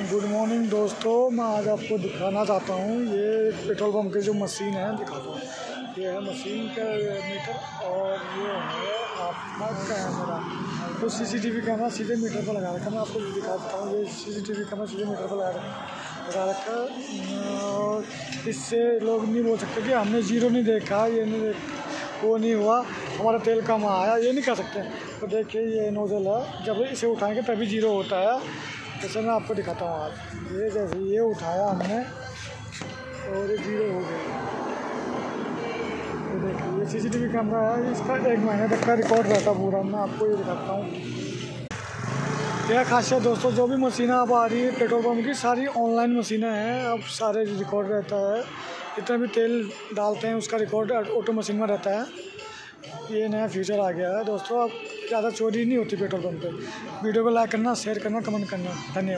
Good morning दोस्तों, मैं आज आपको दिखाना चाहता हूँ ये पेट्रोल पंप की जो मशीन है दिखाता हूँ। ये है मशीन का मीटर और ये है आपका कैमरा। तो सीसीटीवी कैमरा सीधे मीटर पर लगा रखा है। मैं आपको दिखा देता हूँ। ये सीसीटीवी कैमरा सीधे मीटर पर लगा रखा है और इससे लोग नहीं बोल सकते कि हमने जीरो नहीं देखा, ये नहीं वो नहीं हुआ, हमारा तेल कम आया, ये नहीं कह सकते। तो देखिए ये नोजल है, जब इसे उठाएंगे तभी जीरो होता है। जैसे मैं आपको दिखाता हूँ आज ये जैसे ये उठाया हमने और ये जीरो हो गया। ये देखिए ये सीसीटीवी कैमरा है, इसका 1 महीने तक का रिकॉर्ड रहता पूरा। मैं आपको ये दिखाता हूँ। यह खासियत दोस्तों, जो भी मशीनें अब आ रही है पेट्रोल पंप की सारी ऑनलाइन मशीनें हैं। अब सारे रिकॉर्ड रहता है, जितना भी तेल डालते हैं उसका रिकॉर्ड ऑटो मशीन में रहता है। ये नया फीचर आ गया है दोस्तों। अब ज़्यादा चोरी नहीं होती पेट्रोल पंप पे। वीडियो को लाइक करना, शेयर करना, कमेंट करना। धन्यवाद।